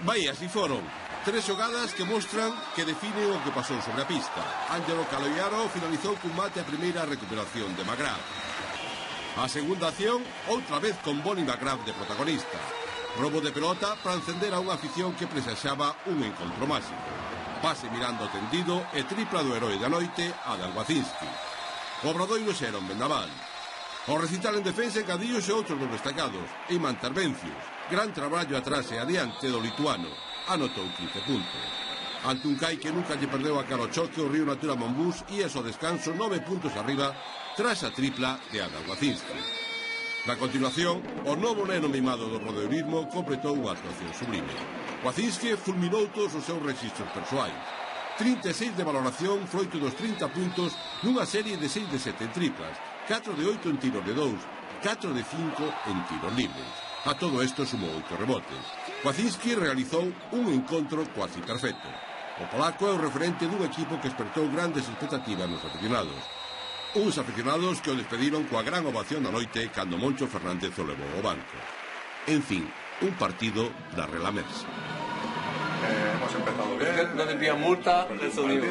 Vai, así foron. 3 xogadas que mostran que definen o que pasou sobre a pista. Ángelo Caloiaro finalizou cun mate a primeira recuperación de McGrath. A segunda acción, outra vez con Bonnie McGrath de protagonista. Robo de pelota para encender a unha afición que presaxaba un encontro máxico. Pase mirando tendido e tripla do heroe da noite, Adam Wacinski. O Obradoiro xa era un vendaval. O recital en defensa engadíose outros dos destacados. Iman Tarvencius, gran traballo atrás e adiante do lituano. Anotou 15 puntos. Ante un Cai que nunca lle perdeu a cara ao choque, o Río Natura Monbús ia ao descanso 9 puntos arriba tras a tripla de Adam Wacinski. Na continuación, o novo neno mimado do rodeurismo completou unha actuación sublime. Wacinski fulminou todos os seus registros persoais. 36 de valoración froito dos 30 puntos nunha serie de 6 de 7 en triplas, 4 de 8 en tiros de 2, 4 de 5 en tiros libres. A todo isto sumou 8 rebotes. Wacinski realizou un encontro cuasi perfecto. O polaco é o referente dun equipo que despertou grandes expectativas nos aficionados. Uns aficionados que o despediron coa gran ovación da noite cando Moncho Fernández o levou ao banco. En fin, un partido da relamersa. Hemos empezado bien. No te pidan multa, eso digo.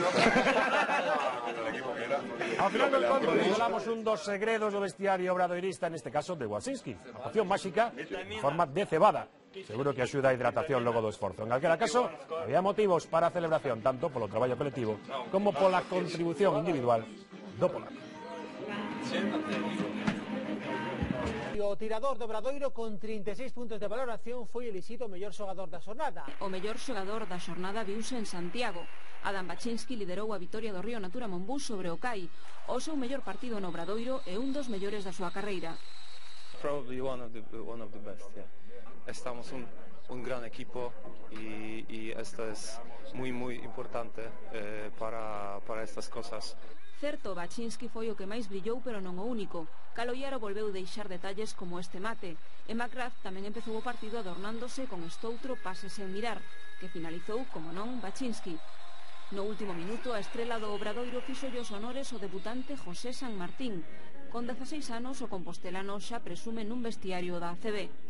Ao final do encontro revelamos un dos segredos do vestiario obradoirista, neste caso de Wacinski. A poción máxica en forma de cebada. Seguro que axuda a hidratación logo do esforzo. En calquera caso, había motivos para a celebración, tanto polo traballo colectivo como pola contribución individual do polaco. O tirador do Obradoiro con 36 puntos de valoración foi elixido o mellor xogador da xornada. O mellor xogador da xornada viuse en Santiago. Adam Wacinski liderou a vitoria do Río Natura Monbús sobre o Cai. O seu mellor partido no Obradoiro é un dos mellores da súa carreira. Probably one of the best, yeah. Estamos un gran equipo y esto es muy importante para estas cosas. Certo, Wacinski foi o que máis brillou, pero non o único. Caloiaro volveu deixar detalles como este mate. E McGrath tamén empezou o partido adornándose con estoutro pase sen mirar, que finalizou, como non, Wacinski. No último minuto, a estrela do Obradoiro fixolle os honores o debutante José San Martín. Con 16 anos, o compostelano xa presume nun vestiario da ACB.